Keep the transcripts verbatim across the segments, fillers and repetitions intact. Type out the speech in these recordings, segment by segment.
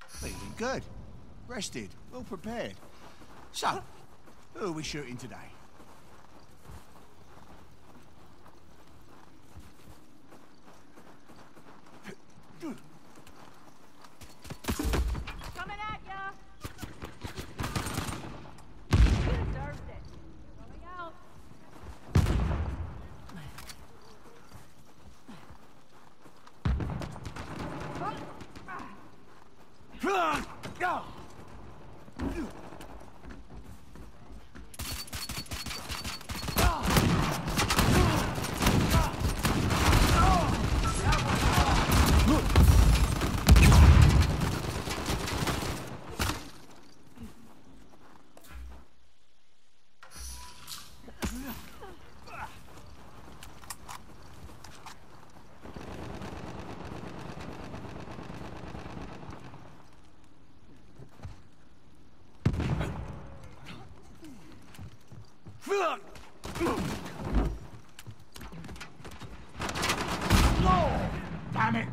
Feeling good. Rested. Well prepared. So, who are we shooting today? Coming at ya! You deserved it. You're going out. Go! Damn it!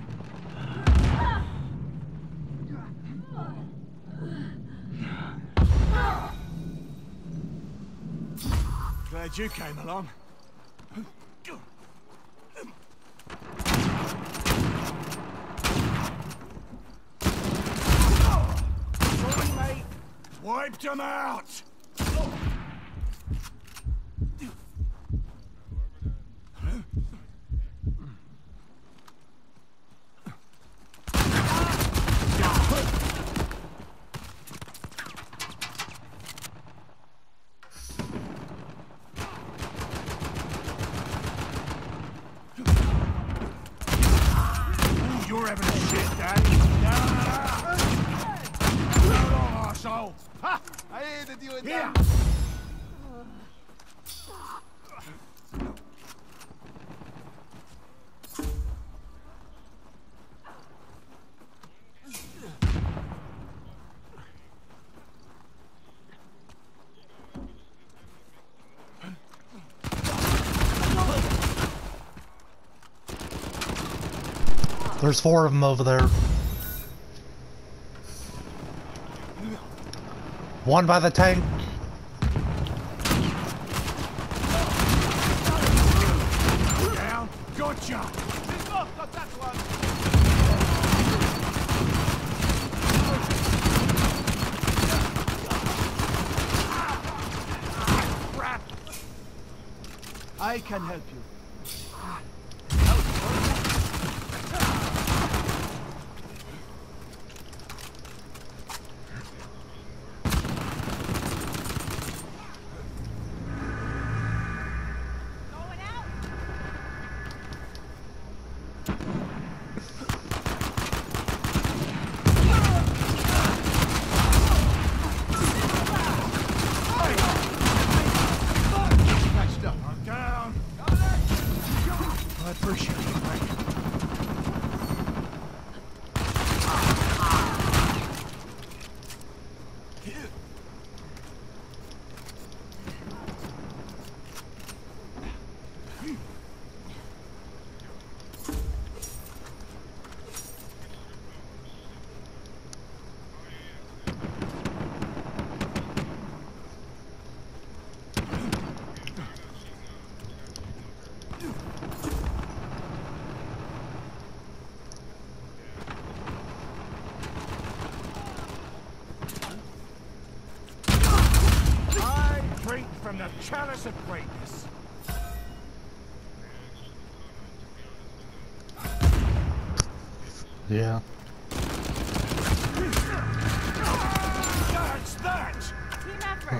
Glad you came along. Sorry, mate. Wiped them out! You're having a shit, Daddy. So long, arsehole. Ha! I hated you in there. There's four of them over there. One by the tank. Down. Gotcha. Got that one. I can help you. I appreciate it, mate. From the chalice of greatness. Yeah. That's that! Team effort!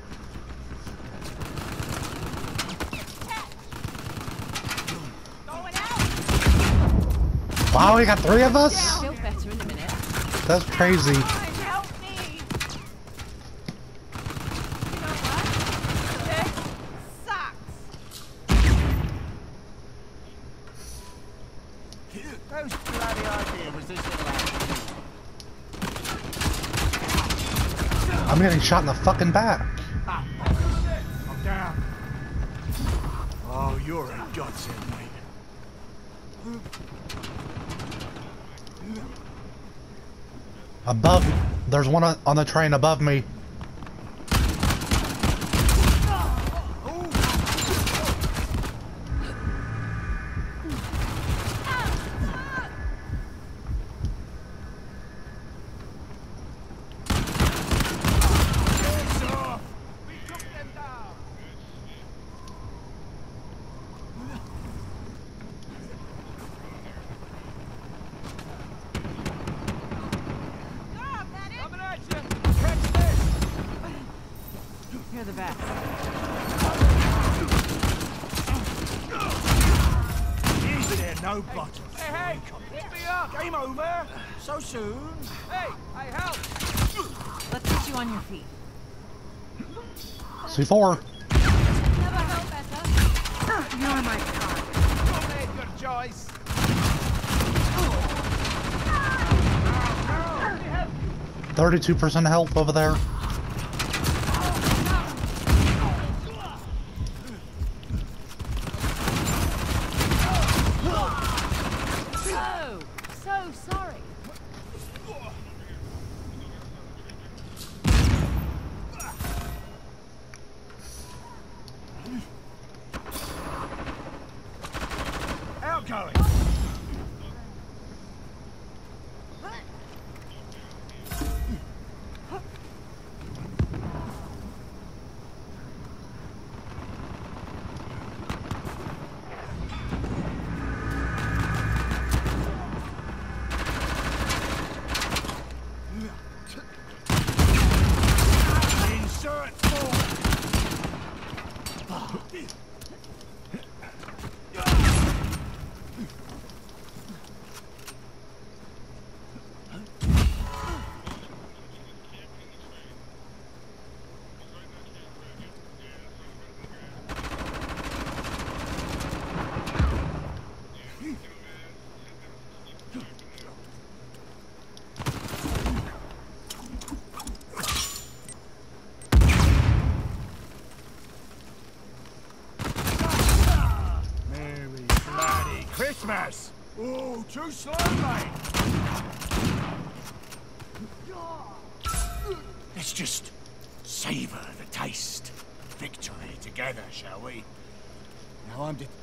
Going out! Wow, we got three of us? Feel better in a minute. That's crazy. Help me! Whose bloody idea was this little act? I'm getting shot in the fucking back. Ah, I'm down. Oh, you're a godsend, mate. Above, there's one on on the train above me. You're the best. Is there no bottom? Hey, hey, pick me up! Game over? So soon? Hey, I help! Let's get you on your feet. C four. Never felt better. You're my god. You made good choice. thirty-two percent health over there. Oh, so sorry. Outgoing. Insert forward. Merry bloody Christmas! Oh, too slow, mate! Let's just savour the taste of victory together, shall we? Now I'm de